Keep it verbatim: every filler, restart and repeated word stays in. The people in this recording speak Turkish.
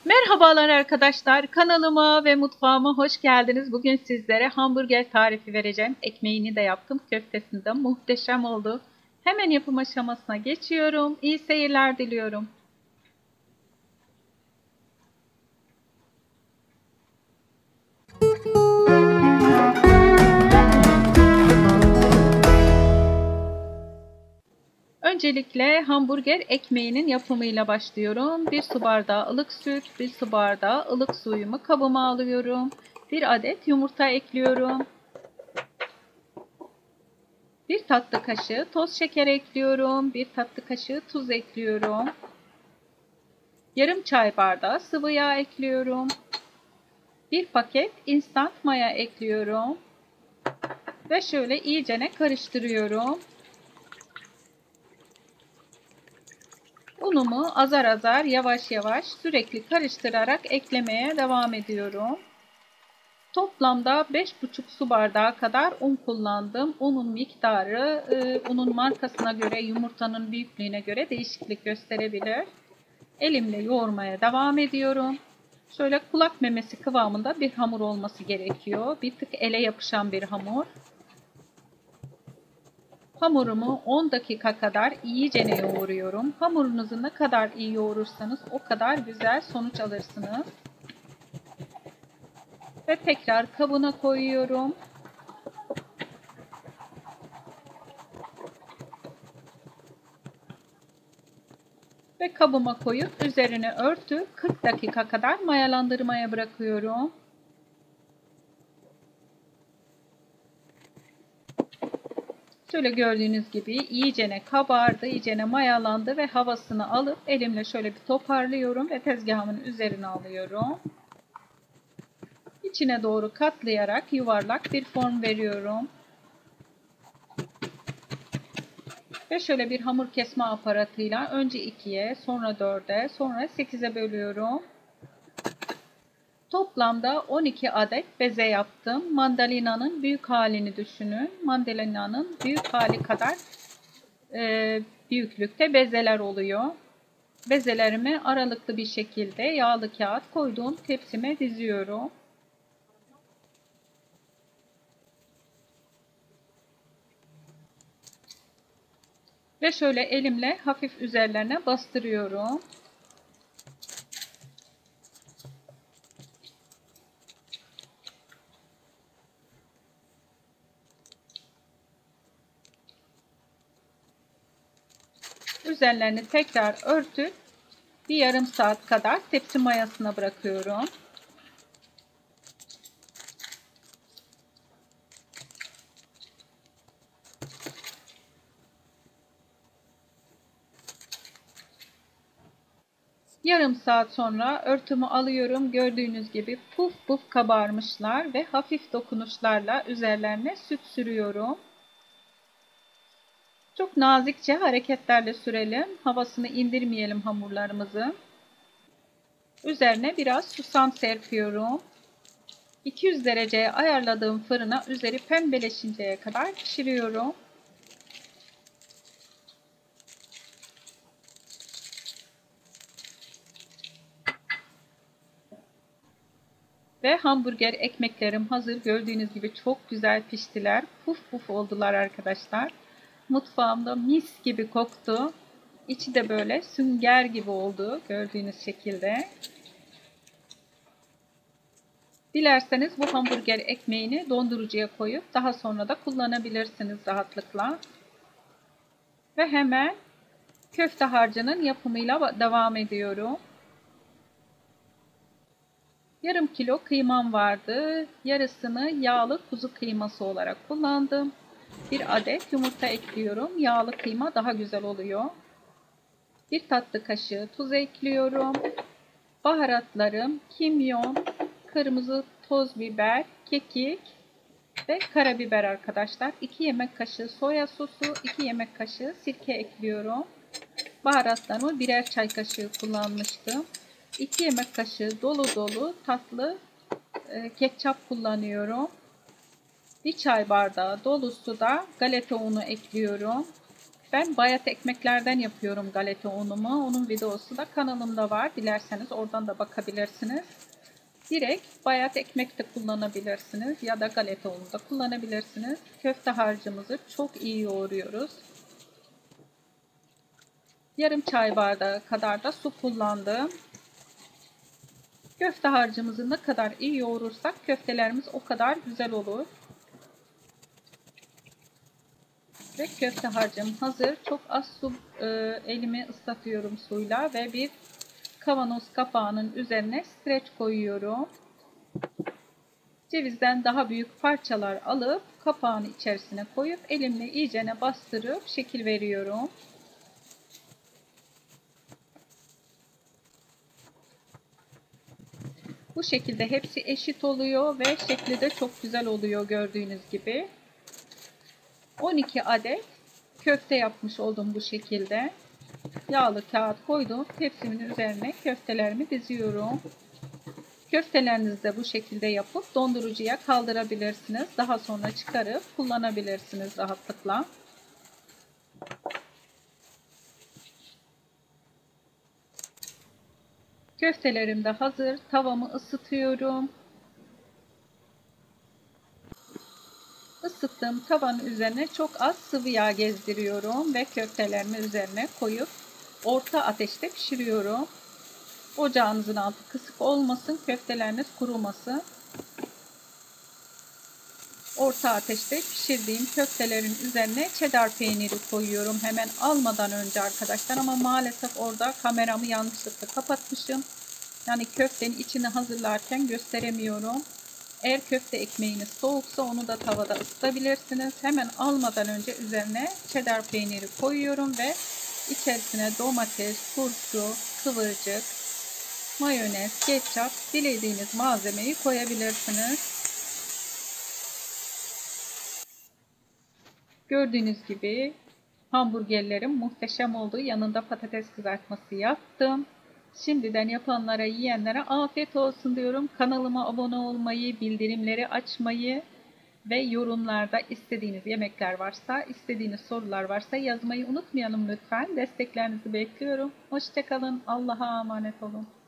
Merhabalar arkadaşlar, kanalıma ve mutfağıma hoş geldiniz. Bugün sizlere hamburger tarifi vereceğim. Ekmeğini de yaptım, köftesini de muhteşem oldu. Hemen yapım aşamasına geçiyorum. İyi seyirler diliyorum. Öncelikle hamburger ekmeğinin yapımıyla başlıyorum. bir su bardağı ılık süt, bir su bardağı ılık suyumu kabıma alıyorum. bir adet yumurta ekliyorum. bir tatlı kaşığı toz şeker ekliyorum. bir tatlı kaşığı tuz ekliyorum. Yarım çay bardağı sıvı yağ ekliyorum. bir paket instant maya ekliyorum. Ve şöyle iyicene karıştırıyorum. Unumu azar azar yavaş yavaş sürekli karıştırarak eklemeye devam ediyorum. Toplamda beş buçuk su bardağı kadar un kullandım. Unun miktarı e, unun markasına göre, yumurtanın büyüklüğüne göre değişiklik gösterebilir. Elimle yoğurmaya devam ediyorum. Şöyle kulak memesi kıvamında bir hamur olması gerekiyor. Bir tık ele yapışan bir hamur. Hamurumu on dakika kadar iyicene yoğuruyorum. Hamurunuzu ne kadar iyi yoğurursanız o kadar güzel sonuç alırsınız. Ve tekrar kabına koyuyorum. Ve kabıma koyup üzerine örtü kırk dakika kadar mayalandırmaya bırakıyorum. Şöyle gördüğünüz gibi iyicene kabardı, iyicene mayalandı ve havasını alıp elimle şöyle bir toparlıyorum ve tezgahımın üzerine alıyorum. İçine doğru katlayarak yuvarlak bir form veriyorum. Ve şöyle bir hamur kesme aparatıyla önce ikiye, sonra dörde, sonra sekize bölüyorum. Toplamda on iki adet beze yaptım. Mandalina'nın büyük halini düşünün. Mandalina'nın büyük hali kadar e, büyüklükte bezeler oluyor. Bezelerimi aralıklı bir şekilde yağlı kağıt koyduğum tepsime diziyorum. Ve şöyle elimle hafif üzerlerine bastırıyorum. Üzerlerini tekrar örtüp bir yarım saat kadar tepsi mayasına bırakıyorum. Yarım saat sonra örtümü alıyorum. Gördüğünüz gibi puf puf kabarmışlar ve hafif dokunuşlarla üzerlerine süt sürüyorum. Çok nazikçe hareketlerle sürelim. Havasını indirmeyelim hamurlarımızı. Üzerine biraz susam serpiyorum. iki yüz dereceye ayarladığım fırına üzeri pembeleşinceye kadar pişiriyorum. Ve hamburger ekmeklerim hazır. Gördüğünüz gibi çok güzel piştiler. Puf puf oldular arkadaşlar. Mutfağımda mis gibi koktu. İçi de böyle sünger gibi oldu. Gördüğünüz şekilde. Dilerseniz bu hamburger ekmeğini dondurucuya koyup daha sonra da kullanabilirsiniz rahatlıkla. Ve hemen köfte harcının yapımıyla devam ediyorum. Yarım kilo kıymam vardı. Yarısını yağlı kuzu kıyması olarak kullandım. Bir adet yumurta ekliyorum. Yağlı kıyma daha güzel oluyor. Bir tatlı kaşığı tuz ekliyorum. Baharatlarım kimyon, kırmızı toz biber, kekik ve karabiber arkadaşlar. iki yemek kaşığı soya sosu, iki yemek kaşığı sirke ekliyorum. Baharatlarımı birer çay kaşığı kullanmıştım. iki yemek kaşığı dolu dolu tatlı e, ketçap kullanıyorum. bir çay bardağı dolusu da galeta unu ekliyorum. Ben bayat ekmeklerden yapıyorum galeta unumu. Onun videosu da kanalımda var. Dilerseniz oradan da bakabilirsiniz. Direkt bayat ekmek de kullanabilirsiniz ya da galeta unu da kullanabilirsiniz. Köfte harcımızı çok iyi yoğuruyoruz. Yarım çay bardağı kadar da su kullandım. Köfte harcımızı ne kadar iyi yoğurursak köftelerimiz o kadar güzel olur. Ve köfte harcım hazır. Çok az su e, elimi ıslatıyorum suyla ve bir kavanoz kapağının üzerine streç koyuyorum. Cevizden daha büyük parçalar alıp kapağın içerisine koyup elimle iyicene bastırıp şekil veriyorum. Bu şekilde hepsi eşit oluyor ve şekli de çok güzel oluyor gördüğünüz gibi. on iki adet köfte yapmış oldum bu şekilde. Yağlı kağıt koydum. Tepsimin üzerine köftelerimi diziyorum. Köftelerinizi de bu şekilde yapıp dondurucuya kaldırabilirsiniz. Daha sonra çıkarıp kullanabilirsiniz rahatlıkla. Köftelerim de hazır. Tavamı ısıtıyorum. Isıttığım tavanın üzerine çok az sıvı yağ gezdiriyorum ve köftelerimi üzerine koyup orta ateşte pişiriyorum. Ocağınızın altı kısık olmasın, köfteleriniz kurumasın. Orta ateşte pişirdiğim köftelerin üzerine cheddar peyniri koyuyorum hemen almadan önce arkadaşlar, ama maalesef orada kameramı yanlışlıkla kapatmışım. Yani köftenin içini hazırlarken gösteremiyorum. Eğer köfte ekmeğiniz soğuksa onu da tavada ısıtabilirsiniz. Hemen almadan önce üzerine cheddar peyniri koyuyorum ve içerisine domates, turşu, kıvırcık, mayonez, ketçap, dilediğiniz malzemeyi koyabilirsiniz. Gördüğünüz gibi hamburgerlerim muhteşem oldu. Yanında patates kızartması yaptım. Şimdiden yapanlara, yiyenlere afiyet olsun diyorum. Kanalıma abone olmayı, bildirimleri açmayı ve yorumlarda istediğiniz yemekler varsa, istediğiniz sorular varsa yazmayı unutmayalım lütfen. Desteklerinizi bekliyorum. Hoşça kalın. Allah'a emanet olun.